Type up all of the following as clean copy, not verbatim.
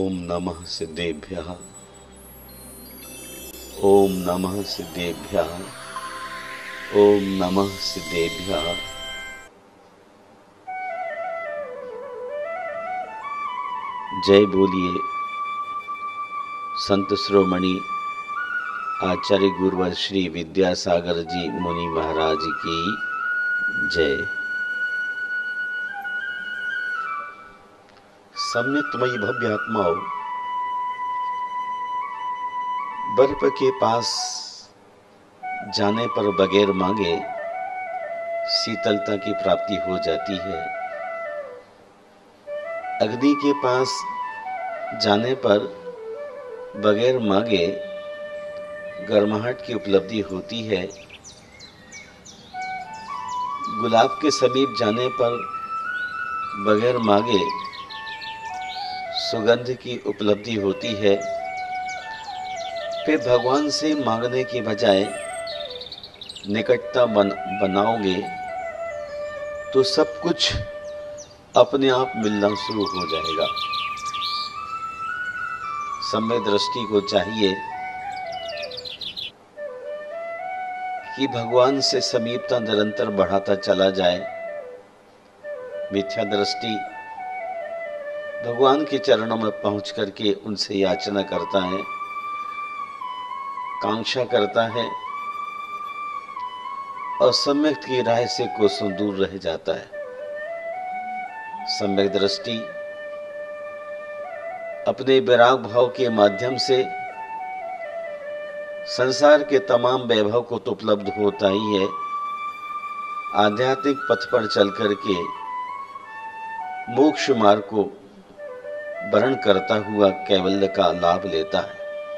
ओम नमः सिद्धेभ्यः। ओम नमः सिद्धेभ्यः। ओम नमः सिद्धेभ्यः। जय बोलिए संत शिरोमणि आचार्य गुरुवर श्री विद्यासागर जी मुनि महाराज की जय। सम्यक्तमयी भव्य आत्माओं, बर्फ के पास जाने पर बगैर मांगे शीतलता की प्राप्ति हो जाती है। अग्नि के पास जाने पर बगैर मांगे गर्माहट की उपलब्धि होती है। गुलाब के समीप जाने पर बगैर मांगे सुगंध की उपलब्धि होती है। फिर भगवान से मांगने की बजाय निकटता बनाओगे तो सब कुछ अपने आप मिलना शुरू हो जाएगा। सम्यक दृष्टि को चाहिए कि भगवान से समीपता निरंतर बढ़ाता चला जाए। मिथ्या दृष्टि भगवान के चरणों में पहुंच करके उनसे याचना करता है, कांक्षा करता है और सम्यक की राह से कोसों दूर रह जाता है। सम्यक दृष्टि अपने विराग भाव के माध्यम से संसार के तमाम वैभव को तो उपलब्ध होता ही है, आध्यात्मिक पथ पर चल करके मोक्ष मार्ग को वर्ण करता हुआ कैवल्य का लाभ लेता है।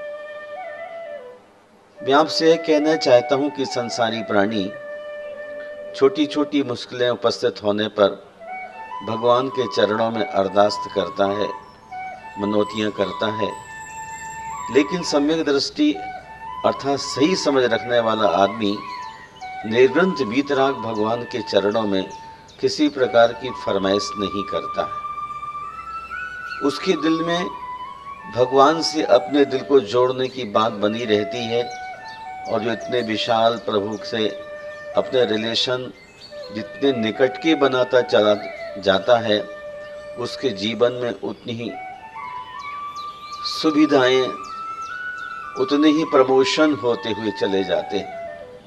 मैं आपसे यह कहना चाहता हूं कि संसारी प्राणी छोटी छोटी मुश्किलें उपस्थित होने पर भगवान के चरणों में अरदास करता है, मनोतियां करता है, लेकिन सम्यक दृष्टि अर्थात सही समझ रखने वाला आदमी निर्ग्रंथ वीतराग भगवान के चरणों में किसी प्रकार की फरमाइश नहीं करता है। उसके दिल में भगवान से अपने दिल को जोड़ने की बात बनी रहती है और जो इतने विशाल प्रभु से अपने रिलेशन जितने निकट के बनाता चला जाता है, उसके जीवन में उतनी ही सुविधाएं, उतने ही प्रमोशन होते हुए चले जाते हैं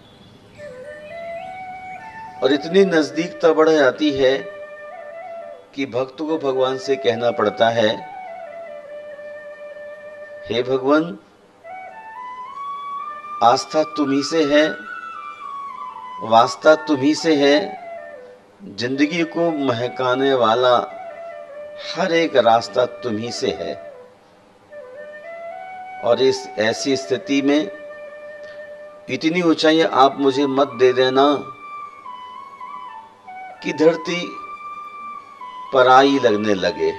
और इतनी नजदीकता बढ़ जाती है कि भक्त को भगवान से कहना पड़ता है, हे भगवान, आस्था तुम्ही से है, वास्ता तुम्ही से है, जिंदगी को महकाने वाला हर एक रास्ता तुम्ही से है। और इस ऐसी स्थिति में इतनी ऊंचाई आप मुझे मत दे देना कि धरती पराई लगने लगे।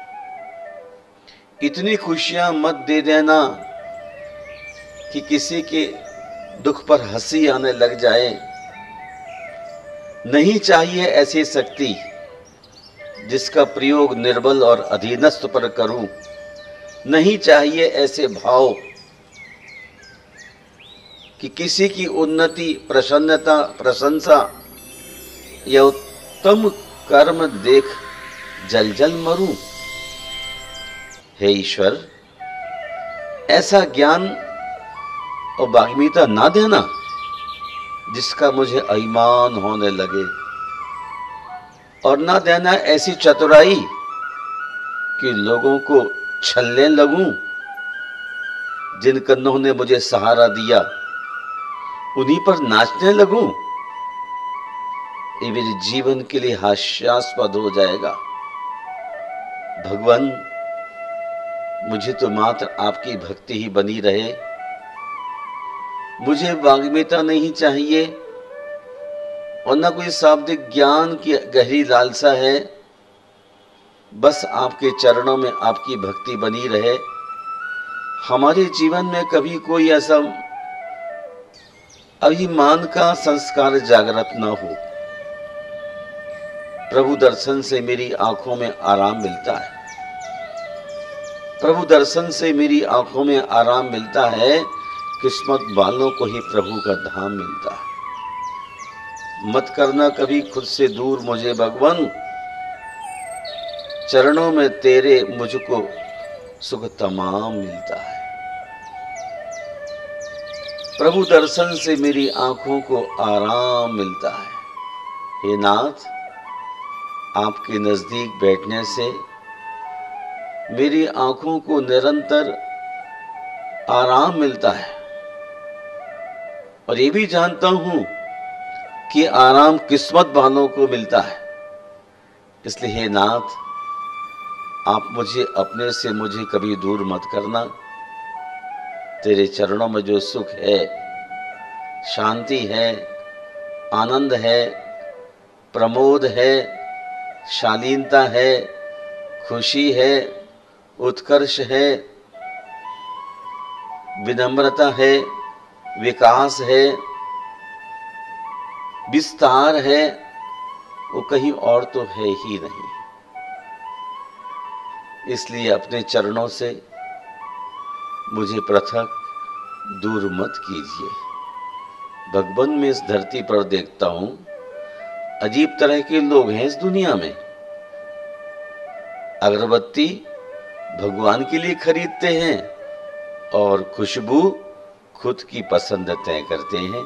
इतनी खुशियां मत दे देना कि किसी के दुख पर हंसी आने लग जाए। नहीं चाहिए ऐसी शक्ति जिसका प्रयोग निर्बल और अधीनस्थ पर करूं। नहीं चाहिए ऐसे भाव कि किसी की उन्नति, प्रसन्नता, प्रशंसा या उत्तम कर्म देख जल जल मरूं। हे ईश्वर, ऐसा ज्ञान और वाग्मीता ना देना जिसका मुझे अभिमान होने लगे, और ना देना ऐसी चतुराई कि लोगों को छलने लगूं। जिन कन्नों ने मुझे सहारा दिया उन्हीं पर नाचने लगूं। ये मेरे जीवन के लिए हास्यास्पद हो जाएगा। भगवान, मुझे तो मात्र आपकी भक्ति ही बनी रहे। मुझे वाग्मीता नहीं चाहिए और न कोई शाब्दिक ज्ञान की गहरी लालसा है। बस आपके चरणों में आपकी भक्ति बनी रहे। हमारे जीवन में कभी कोई ऐसा अभिमान का संस्कार जागृत ना हो। प्रभु दर्शन से मेरी आंखों में आराम मिलता है। प्रभु दर्शन से मेरी आंखों में आराम मिलता है, किस्मत वालों को ही प्रभु का धाम मिलता है। मत करना कभी खुद से दूर मुझे भगवन, चरणों में तेरे मुझको सुख तमाम मिलता है। प्रभु दर्शन से मेरी आंखों को आराम मिलता है। हे नाथ, आपके नजदीक बैठने से मेरी आंखों को निरंतर आराम मिलता है, और ये भी जानता हूं कि आराम किस्मत वालों को मिलता है। इसलिए हे नाथ, आप मुझे अपने से मुझे कभी दूर मत करना। तेरे चरणों में जो सुख है, शांति है, आनंद है, प्रमोद है, शालीनता है, खुशी है, उत्कर्ष है, विनम्रता है, विकास है, विस्तार है, वो कहीं और तो है ही नहीं। इसलिए अपने चरणों से मुझे पृथक दूर मत कीजिए। भगवान, में इस धरती पर देखता हूं अजीब तरह के लोग हैं इस दुनिया में। अगरबत्ती भगवान के लिए खरीदते हैं और खुशबू खुद की पसंद तय करते हैं।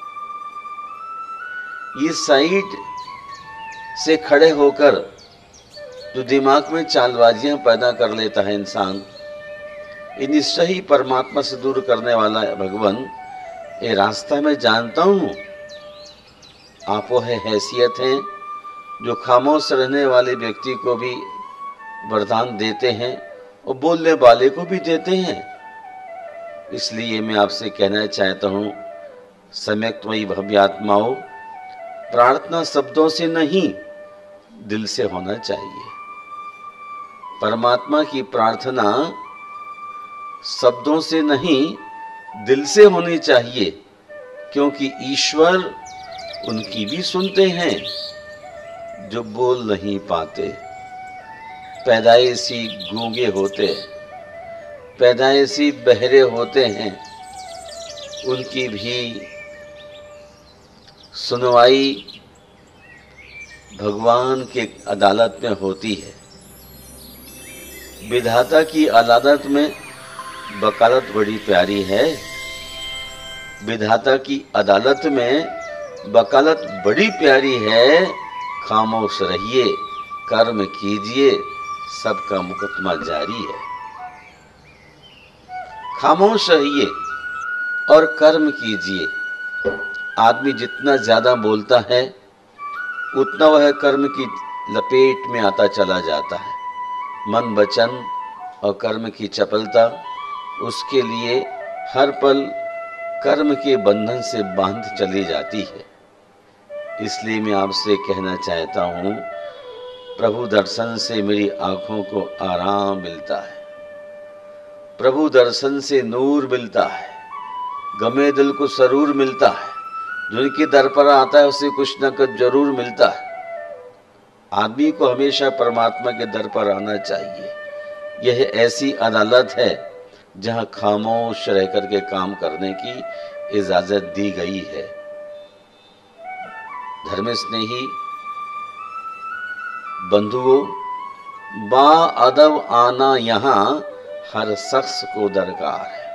ये साइड से खड़े होकर जो दिमाग में चालबाजियां पैदा कर लेता है इंसान, ये निश्चय ही परमात्मा से दूर करने वाला है। भगवान, ये रास्ता मैं जानता हूं, आप वो है हैसियत हैं जो खामोश रहने वाले व्यक्ति को भी वरदान देते हैं और बोलने वाले को भी देते हैं। इसलिए मैं आपसे कहना चाहता हूं, सम्यक्त्वयी भव्यात्माओं, प्रार्थना शब्दों से नहीं दिल से होना चाहिए। परमात्मा की प्रार्थना शब्दों से नहीं दिल से होनी चाहिए, क्योंकि ईश्वर उनकी भी सुनते हैं जो बोल नहीं पाते, पैदाइशी गूंगे होते, पैदाइशी बहरे होते हैं, उनकी भी सुनवाई भगवान के अदालत में होती है। विधाता की अदालत में वकालत बड़ी प्यारी है। विधाता की अदालत में वकालत बड़ी प्यारी है। खामोश रहिए, कर्म कीजिए, सबका मुकदमा जारी है। खामोश रहिए और कर्म कीजिए। आदमी जितना ज्यादा बोलता है उतना वह कर्म की लपेट में आता चला जाता है। मन, वचन और कर्म की चपलता उसके लिए हर पल कर्म के बंधन से बांध चली जाती है। इसलिए मैं आपसे कहना चाहता हूँ, प्रभु दर्शन से मेरी आंखों को आराम मिलता है। प्रभु दर्शन से नूर मिलता है, गमे दिल को सरूर मिलता है। जो इनके दर पर आता है उसे कुछ न कुछ जरूर मिलता है। आदमी को हमेशा परमात्मा के दर पर आना चाहिए। यह ऐसी अदालत है जहां खामोश रह करके काम करने की इजाजत दी गई है। धर्म स्नेही बंधुओं, बा अदब आना यहाँ हर शख्स को दरकार है।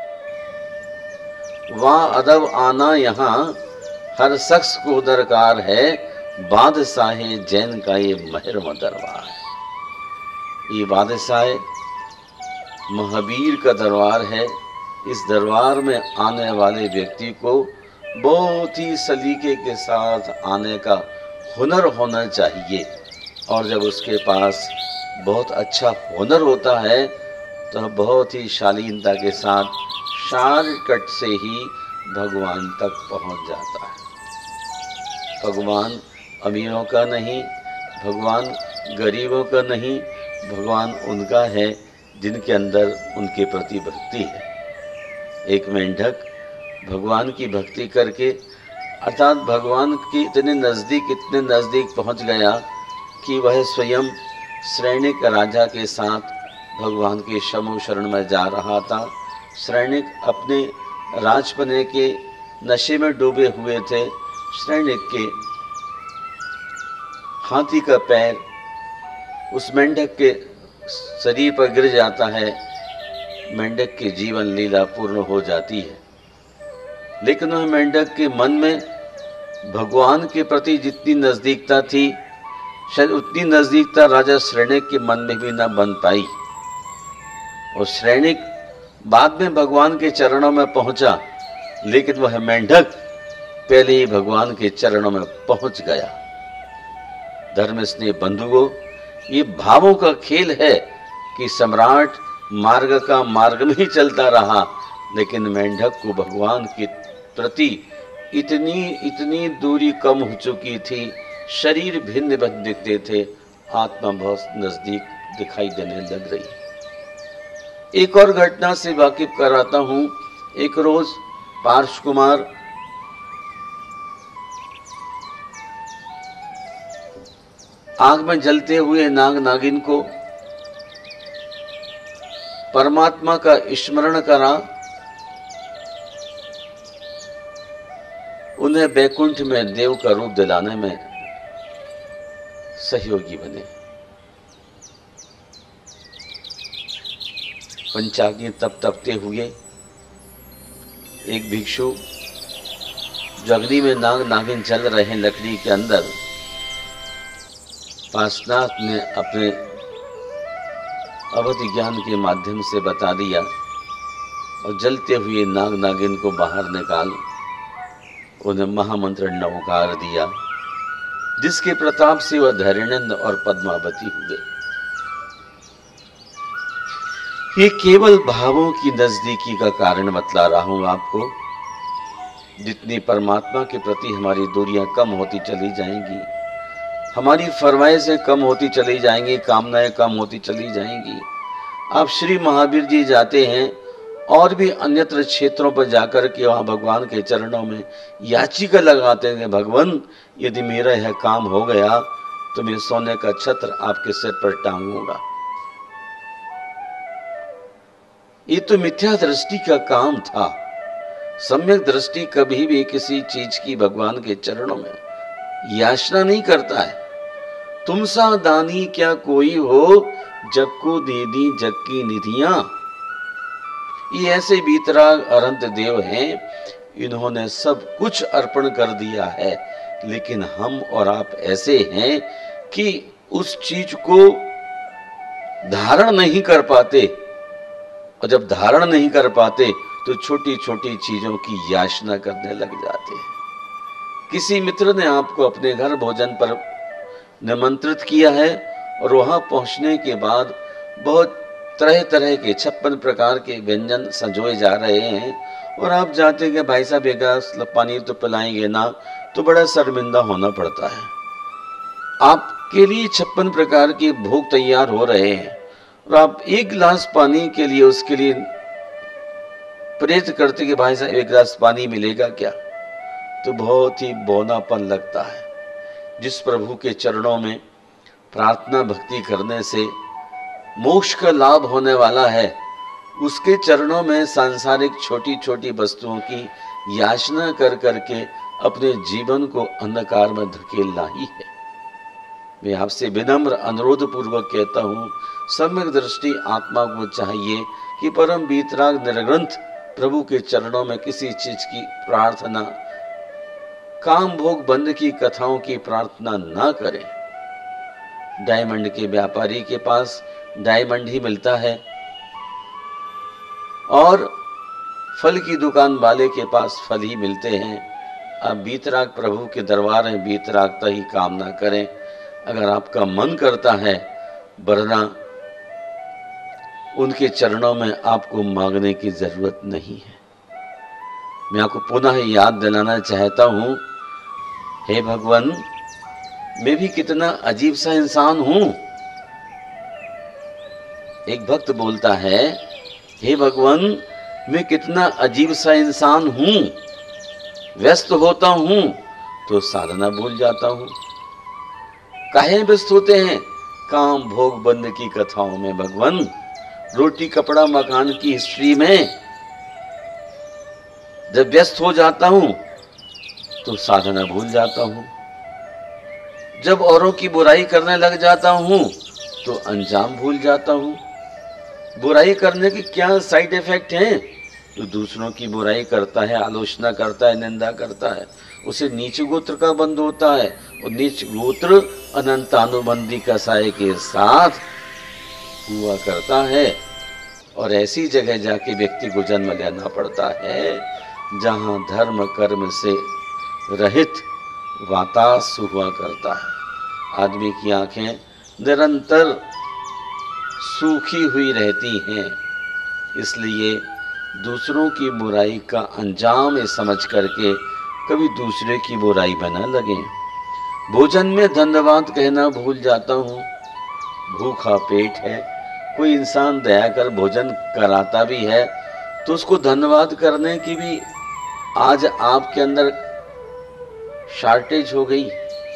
वाह अदब आना यहाँ हर शख्स को दरकार है। बादशाह जैन का ये महरम दरबार है। ये बादशाह महावीर का दरबार है। इस दरबार में आने वाले व्यक्ति को बहुत ही सलीके के साथ आने का हुनर होना चाहिए। और जब उसके पास बहुत अच्छा हुनर होता है तो बहुत ही शालीनता के साथ शॉर्टकट से ही भगवान तक पहुंच जाता है। भगवान अमीरों का नहीं, भगवान गरीबों का नहीं, भगवान उनका है जिनके अंदर उनके प्रति भक्ति है। एक मेंढक भगवान की भक्ति करके अर्थात भगवान की इतने नज़दीक पहुंच गया कि वह स्वयं श्रेणिक राजा के साथ भगवान के शमु शरण में जा रहा था। श्रैणिक अपने राजपने के नशे में डूबे हुए थे। श्रैणिक के हाथी का पैर उस मेंढक के शरीर पर गिर जाता है। मेंढक की जीवन लीला पूर्ण हो जाती है। लेकिन वह मेंढक के मन में भगवान के प्रति जितनी नजदीकता थी, शायद उतनी नजदीकता राजा श्रैणिक के मन में भी न बन पाई। और श्रैणिक बाद में भगवान के चरणों में पहुंचा, लेकिन वह मेंढक पहले ही भगवान के चरणों में पहुंच गया। धर्म स्नेह बंधुओं, ये भावों का खेल है कि सम्राट मार्ग का मार्ग में ही चलता रहा, लेकिन मेंढक को भगवान के प्रति इतनी दूरी कम हो चुकी थी। शरीर भिन्न भिन्न दिखते थे, आत्मा बहुत नजदीक दिखाई देने लग रही। एक और घटना से वाकिफ कराता हूं। एक रोज पार्श कुमार आग में जलते हुए नाग नागिन को परमात्मा का स्मरण करा, उन्हें वैकुंठ में देव का रूप दिलाने में सहयोगी बने। पंचाग्नि तप तपते हुए एक भिक्षु जो अग्नि में नाग नागिन जल रहे हैं लकड़ी के अंदर, पार्श्वनाथ ने अपने अवधि ज्ञान के माध्यम से बता दिया और जलते हुए नाग नागिन को बाहर निकाल उन्हें महामंत्र नवकार दिया, जिसके प्रताप से वह धैर्यानंद और पद्मावती हुए। ये केवल भावों की नजदीकी का कारण बतला रहा हूं आपको। जितनी परमात्मा के प्रति हमारी दूरियां कम होती चली जाएंगी, हमारी फरमाइशें कम होती चली जाएंगी, कामनाएं कम होती चली जाएंगी। आप श्री महावीर जी जाते हैं और भी अन्यत्र क्षेत्रों पर जाकर के वहां भगवान के चरणों में याचिका लगाते हैं, भगवान यदि मेरा यह काम हो गया तो मैं सोने का छत्र आपके सिर पर टांगूंगा। ये तो मिथ्या दृष्टि का काम था। सम्यक दृष्टि कभी भी किसी चीज की भगवान के चरणों में याचना नहीं करता है। तुम सा दानी क्या कोई हो, जग को दे दी जग की निधियां। ये ऐसे बीतराग अनंत देव हैं, इन्होंने सब कुछ अर्पण कर दिया है, लेकिन हम और आप ऐसे हैं कि उस चीज को धारण नहीं कर पाते। और जब धारण नहीं कर पाते तो छोटी छोटी चीजों की याचना करने लग जाते हैं। किसी मित्र ने आपको अपने घर भोजन पर निमंत्रित किया है और वहां पहुंचने के बाद बहुत तरह तरह के 56 प्रकार के व्यंजन संजोए जा रहे हैं और आप जाते हैं कि भाई साहब एक गिलास पानी तो पिलाएंगे ना, तो बड़ा शर्मिंदा होना पड़ता है। आपके लिए 56 प्रकार के भोग तैयार हो रहे हैं और आप एक गिलास पानी के लिए उसके लिए प्रेरित करते कि भाई साहब एक गिलास पानी मिलेगा क्या, तो बहुत ही बौनापन लगता है। जिस प्रभु के चरणों में प्रार्थना भक्ति करने से मोक्ष का लाभ होने वाला है, उसके चरणों में सांसारिक छोटी छोटी वस्तुओं की याचना कर करके अपने जीवन को अंधकार में धकेलना ही है। मैं आपसे विनम्र अनुरोध पूर्वक कहता हूँ, सम्यक दृष्टि आत्मा को चाहिए कि परम बीतराग निर्ग्रंथ प्रभु के चरणों में किसी चीज की प्रार्थना, काम भोग बंद की कथाओं की प्रार्थना ना करें। डायमंड के व्यापारी के पास डायमंड ही मिलता है और फल की दुकान वाले के पास फल ही मिलते हैं। आप बीतराग प्रभु के दरबार में बीतरागता ही कामना करें अगर आपका मन करता है, वरना उनके चरणों में आपको मांगने की जरूरत नहीं है। मैं आपको पुनः याद दिलाना चाहता हूं, हे भगवान, मैं भी कितना अजीब सा इंसान हूं। एक भक्त बोलता है, हे भगवान, मैं कितना अजीब सा इंसान हूं। व्यस्त होता हूं तो साधना भूल जाता हूं। काहे व्यस्त होते हैं? काम भोग बंद की कथाओं में भगवान। रोटी कपड़ा मकान की हिस्ट्री में जब व्यस्त हो जाता हूं तो साधना भूल जाता हूं। जब औरों की बुराई करने लग जाता हूं तो अंजाम भूल जाता हूं। बुराई करने के क्या साइड इफेक्ट हैं? जो दूसरों की बुराई करता है, आलोचना करता है, निंदा करता है, उसे नीच गोत्र का बंध होता है, और नीच गोत्र अनंतानुबंधी कसाय के साथ हुआ करता है। और ऐसी जगह जाके व्यक्ति को जन्म लेना पड़ता है जहां धर्म कर्म से रहित वातास हुआ करता है। आदमी की आंखें निरंतर सूखी हुई रहती हैं, इसलिए दूसरों की बुराई का अंजाम ये समझ करके कभी दूसरे की बुराई बना लगे। भोजन में धन्यवाद कहना भूल जाता हूँ। भूखा पेट है, कोई इंसान दया कर भोजन कराता भी है तो उसको धन्यवाद करने की भी आज आपके अंदर शॉर्टेज हो गई।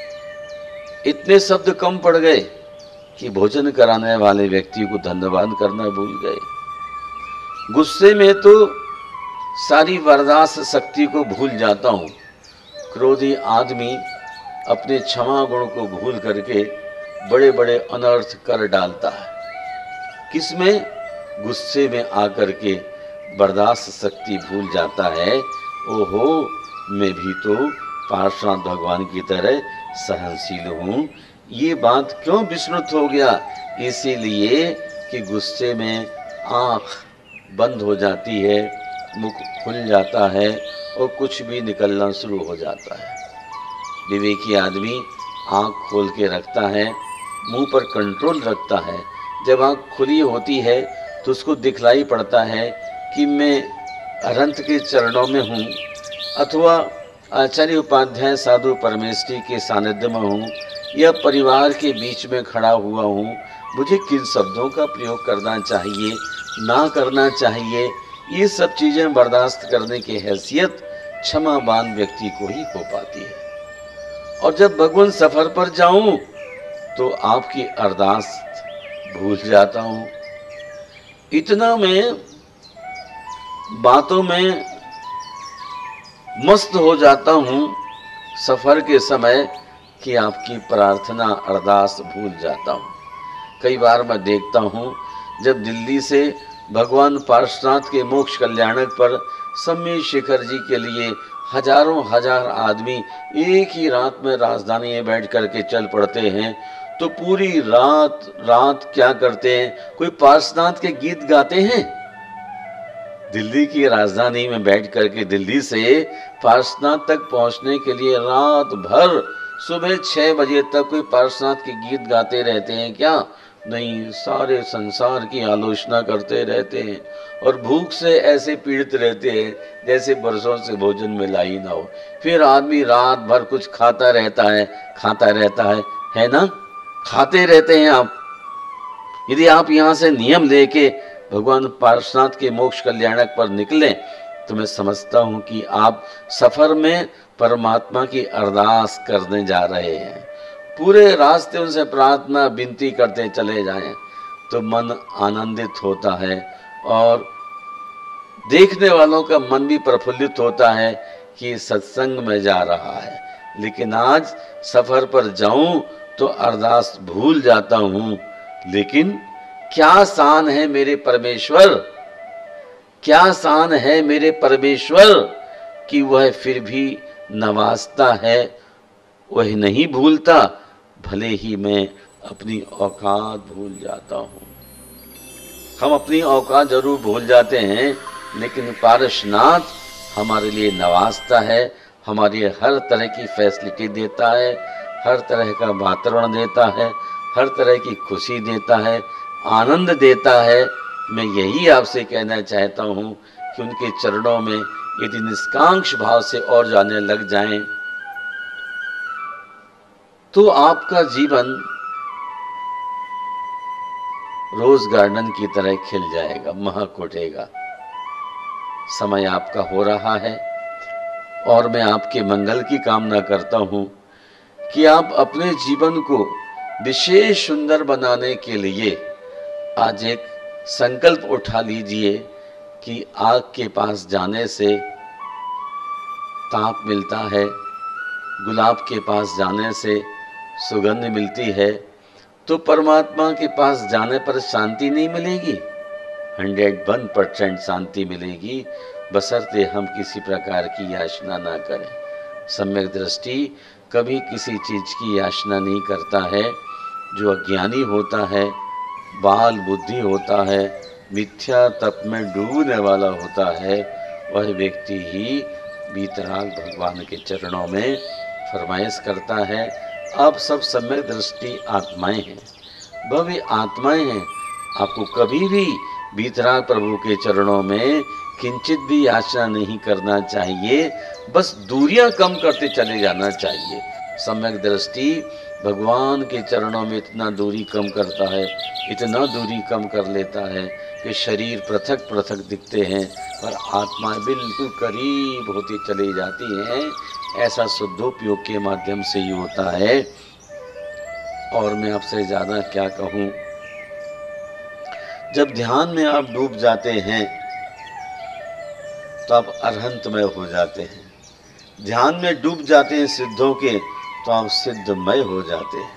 इतने शब्द कम पड़ गए कि भोजन कराने वाले व्यक्ति को धन्यवाद करना भूल गए। गुस्से में तो सारी बर्दाश्त शक्ति को भूल जाता हूँ। क्रोधी आदमी अपने क्षमा गुण को भूल करके बड़े बड़े अनर्थ कर डालता है। किसमें? गुस्से में आकर के बर्दाश्त शक्ति भूल जाता है। ओहो, मैं भी तो पार्श्वनाथ भगवान की तरह सहनशील हूँ। ये बात क्यों विस्मृत हो गया? इसीलिए कि गुस्से में आँख बंद हो जाती है, मुख खुल जाता है और कुछ भी निकलना शुरू हो जाता है। विवेकी आदमी आँख खोल के रखता है, मुंह पर कंट्रोल रखता है। जब आँख खुली होती है तो उसको दिखलाई पड़ता है कि मैं अनंत के चरणों में हूँ अथवा आचार्य उपाध्याय साधु परमेष्ठी के सानिध्य में हूँ या परिवार के बीच में खड़ा हुआ हूँ। मुझे किन शब्दों का प्रयोग करना चाहिए, ना करना चाहिए, ये सब चीज़ें बर्दाश्त करने की हैसियत क्षमावान व्यक्ति को ही हो पाती है। और जब भगवान सफ़र पर जाऊं तो आपकी अरदास भूल जाता हूँ। इतना मैं बातों में मस्त हो जाता हूँ सफ़र के समय कि आपकी प्रार्थना अरदास भूल जाता हूँ। कई बार मैं देखता हूँ जब दिल्ली से भगवान पार्श्वनाथ के मोक्ष कल्याणक पर सम्मी शिखर जी के लिए हजारों हजार आदमी एक ही रात में राजधानी में बैठ करके चल पड़ते हैं, तो पूरी रात क्या करते हैं? कोई पार्श्वनाथ के गीत गाते हैं। दिल्ली की राजधानी में बैठ करके दिल्ली से पार्श्वनाथ तक पहुंचने के लिए रात भर सुबह 6 बजे तक कोई पार्श्वनाथ के गीत गाते रहते हैं क्या? नहीं, सारे संसार की आलोचना करते रहते हैं और भूख से ऐसे पीड़ित रहते हैं जैसे बरसों से भोजन मिला ही ना हो। फिर आदमी रात भर कुछ खाता रहता है ना? खाते रहते हैं आप। यदि आप यहाँ से नियम लेके भगवान पार्श्वनाथ के मोक्ष कल्याणक पर निकले तो मैं समझता हूँ कि आप सफर में परमात्मा की अरदास करने जा रहे हैं। पूरे रास्ते उनसे प्रार्थना विनती करते चले जाएं तो मन आनंदित होता है और देखने वालों का मन भी प्रफुल्लित होता है कि सत्संग में जा रहा है। लेकिन आज सफर पर जाऊं तो अरदास भूल जाता हूं। लेकिन क्या शान है मेरे परमेश्वर, क्या शान है मेरे परमेश्वर कि वह फिर भी नवाजता है, वह नहीं भूलता, भले ही मैं अपनी औकात भूल जाता हूँ। हम अपनी औकात जरूर भूल जाते हैं, लेकिन पार्श्वनाथ हमारे लिए नवाजता है, हमारे हर तरह की फैसिलिटी देता है, हर तरह का वातावरण देता है, हर तरह की खुशी देता है, आनंद देता है। मैं यही आपसे कहना चाहता हूँ कि उनके चरणों में यदि निष्कांक्ष भाव से और जाने लग जाएं तो आपका जीवन रोज गार्डन की तरह खिल जाएगा, महक उठेगा। समय आपका हो रहा है और मैं आपके मंगल की कामना करता हूँ कि आप अपने जीवन को विशेष सुंदर बनाने के लिए आज एक संकल्प उठा लीजिए कि आग के पास जाने से ताप मिलता है, गुलाब के पास जाने से सुगंध मिलती है, तो परमात्मा के पास जाने पर शांति नहीं मिलेगी? 101% शांति मिलेगी, बशर्ते हम किसी प्रकार की याचना ना करें। सम्यक दृष्टि कभी किसी चीज़ की याचना नहीं करता है। जो अज्ञानी होता है, बाल बुद्धि होता है, मिथ्या तप में डूबने वाला होता है, वह व्यक्ति ही वीतराग भगवान के चरणों में फरमाइश करता है। आप सब सम्यक दृष्टि आत्माएं हैं, भव्य आत्माएं हैं। आपको कभी भी वीतराग प्रभु के चरणों में किंचित भी याचना नहीं करना चाहिए, बस दूरियां कम करते चले जाना चाहिए। सम्यक दृष्टि भगवान के चरणों में इतना दूरी कम करता है, इतना दूरी कम कर लेता है कि शरीर पृथक पृथक दिखते हैं पर आत्मा बिल्कुल करीब होती चली जाती हैं। ऐसा शुद्धोपयोग के माध्यम से ही होता है। और मैं आपसे ज़्यादा क्या कहूँ, जब ध्यान में आप डूब जाते हैं तो आप अरहंतमय हो जाते हैं। ध्यान में डूब जाते हैं सिद्धों के, तो आप सिद्धमय हो जाते हैं।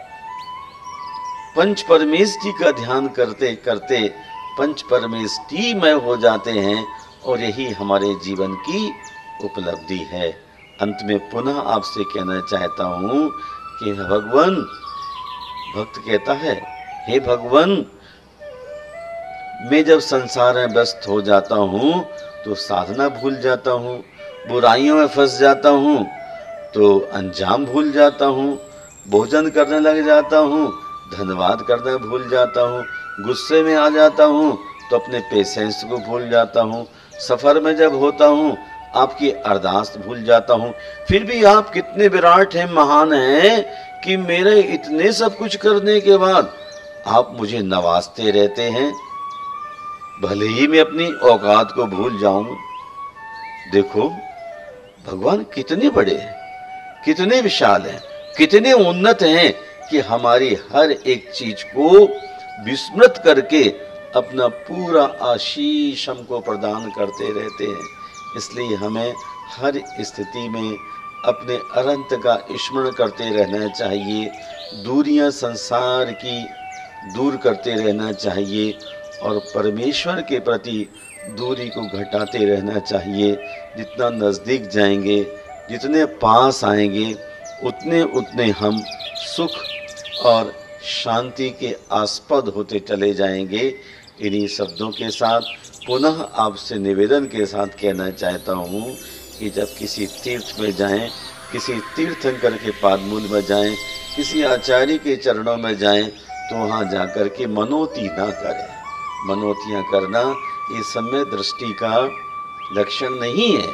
पंच परमेष्टि का ध्यान करते करते पंच परमेष्टिमय हो जाते हैं, और यही हमारे जीवन की उपलब्धि है। अंत में पुनः आपसे कहना चाहता हूँ कि भगवान, भक्त कहता है, हे भगवान, मैं जब संसार में व्यस्त हो जाता हूँ तो साधना भूल जाता हूँ, बुराइयों में फंस जाता हूँ तो अंजाम भूल जाता हूँ, भोजन करने लग जाता हूँ, धन्यवाद करना भूल जाता हूँ, गुस्से में आ जाता हूँ तो अपने पेशेंस को भूल जाता हूँ, सफ़र में जब होता हूँ आपकी अरदास भूल जाता हूँ। फिर भी आप कितने विराट हैं, महान हैं कि मेरे इतने सब कुछ करने के बाद आप मुझे नवाजते रहते हैं, भले ही मैं अपनी औकात को भूल जाऊं। देखो भगवान कितने बड़े हैं, कितने विशाल हैं, कितने उन्नत हैं कि हमारी हर एक चीज को विस्मृत करके अपना पूरा आशीष हमको प्रदान करते रहते हैं। इसलिए हमें हर स्थिति में अपने अनंत का स्मरण करते रहना चाहिए, दूरियां संसार की दूर करते रहना चाहिए और परमेश्वर के प्रति दूरी को घटाते रहना चाहिए। जितना नज़दीक जाएंगे, जितने पास आएंगे, उतने उतने हम सुख और शांति के आस्पद होते चले जाएंगे। इन्हीं शब्दों के साथ पुनः आपसे निवेदन के साथ कहना चाहता हूँ कि जब किसी तीर्थ में जाएं, किसी तीर्थंकर के पादमूल में जाएं, किसी आचार्य के चरणों में जाएं, तो वहाँ जाकर के मनोती ना करें। मनोतियाँ करना ये सम्यक दृष्टि का लक्षण नहीं है।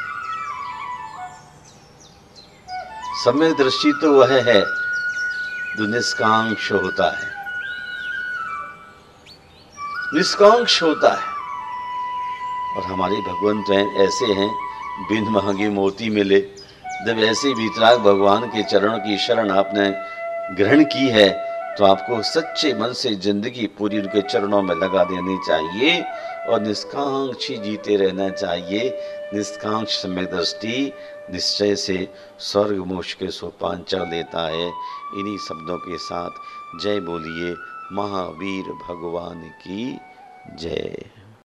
सम्यक दृष्टि तो वह है जो निष्कांक्ष होता है, निष्कांक्ष होता है। और हमारे भगवान तो ऐसे हैं, बिन मांगे मोती मिले। जब ऐसे वीतराग भगवान के चरणों की शरण आपने ग्रहण की है तो आपको सच्चे मन से जिंदगी पूरी उनके चरणों में लगा देनी चाहिए और निष्कांक्ष जीते रहना चाहिए। निष्कांक्ष सम्यक दृष्टि निश्चय से स्वर्ग मोक्ष के सोपान चढ़ लेता है। इन्हीं शब्दों के साथ जय बोलिए महावीर भगवान की जय।